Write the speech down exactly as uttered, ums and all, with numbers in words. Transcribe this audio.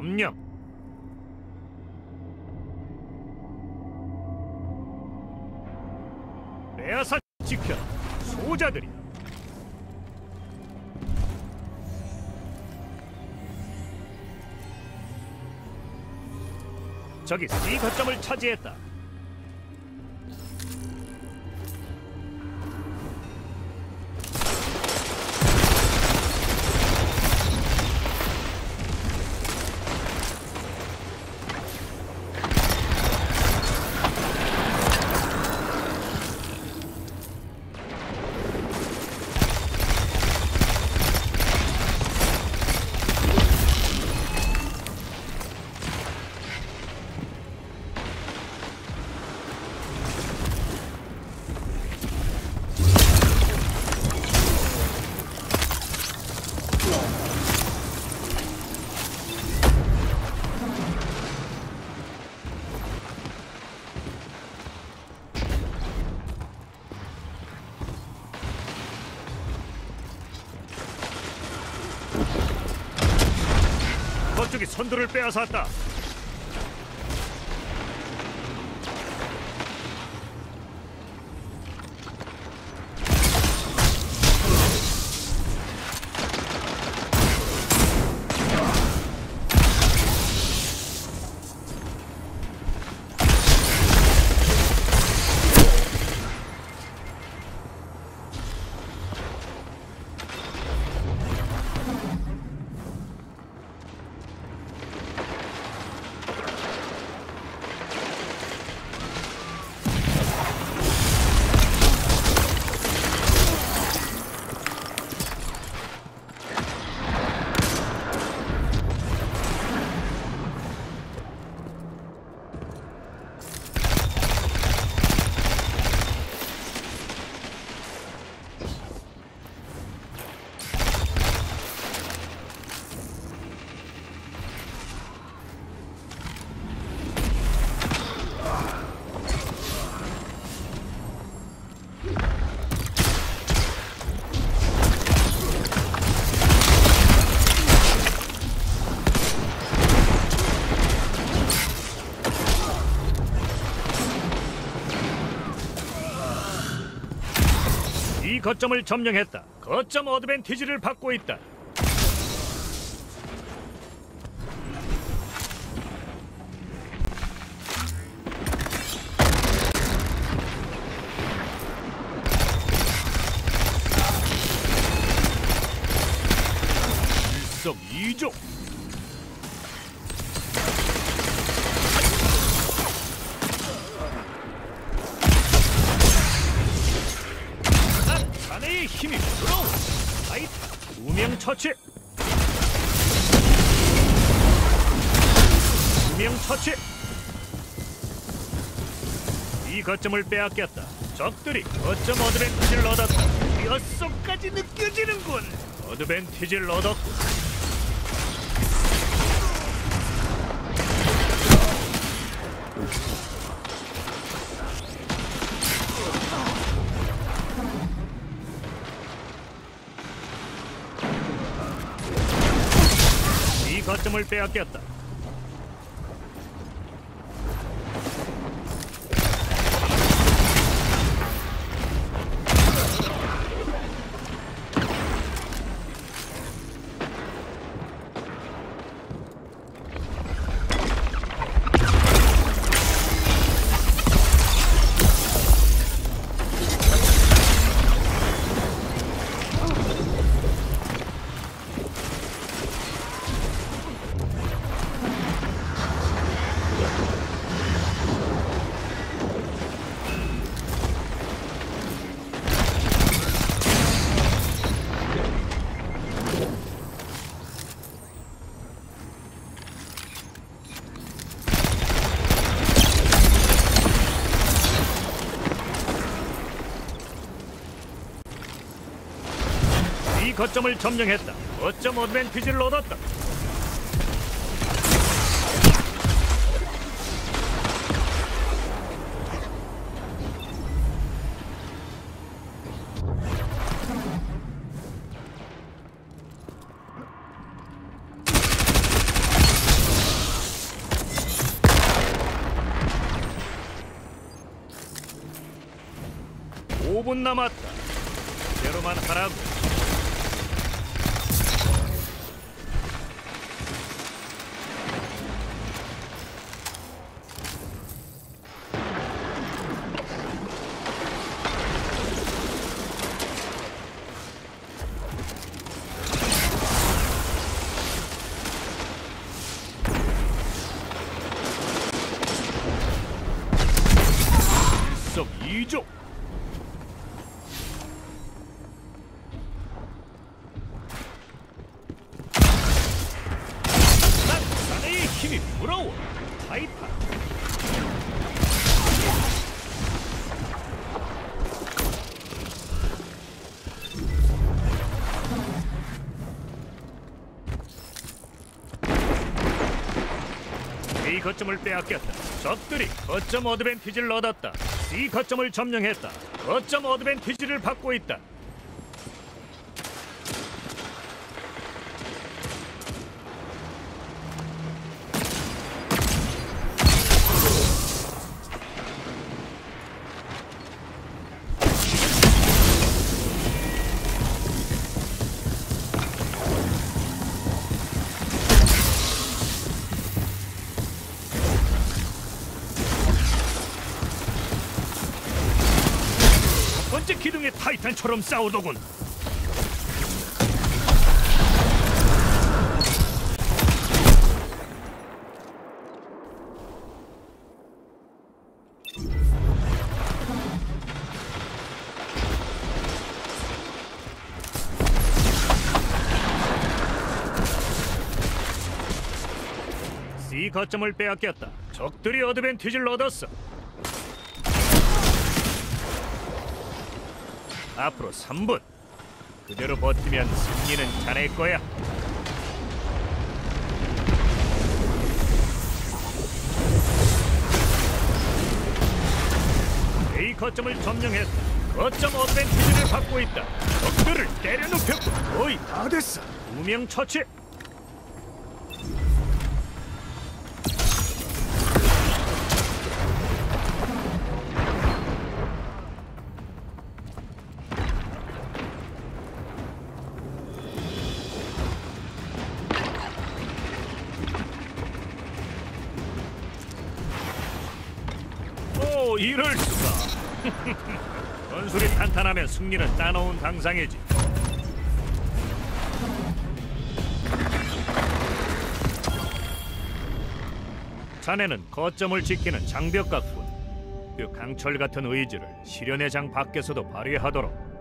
점령. 빼앗아 지켜라. 소자들이야. 저기 C 거점을 차지했다. 저쪽이 선두를 빼앗았다. 이 거점을 점령했다. 거점 어드밴티지를 받고 있다. 일석이조. 자네의 힘이 부러워. 아이, 두명 처치. 두명 처치. 이 거점을 빼앗겼다. 적들이 거점 어드밴티지를 얻었다. 뼛속까지 느껴지는군. 어드밴티지를 얻었고. 이 거점을 빼앗겼다. 이 거점을 점령했다. 거점 어드밴티지를 얻었다. 오 분 남았다. 대로만 하라고. 일석이조. 난 사내의 힘이 부러워. 타이탄. A 거점을 빼앗겼다. 적들이 거점 어드밴티지를 얻었다. C 거점을 점령했다. 거점 어드밴티지를 받고 있다. 번째 기둥의 타이탄처럼 싸우더군. C 거점을 빼앗겼다. 적들이 어드밴티지를 얻었어. 앞으로 삼 분. 그대로 버티면 승리는 자네 거야. A 거점을 점령했다. 거점 어드밴티지를 받고 있다. 적들을 때려눕혔고 거의 다 됐어. 두 명 처치. 오, 이럴 수가. 전술이 탄탄하면 승리는 따놓은 당상이지. 자네는 거점을 지키는 장벽 같군. 그 강철 같은 의지를 시련의 장 밖에서도 발휘하도록.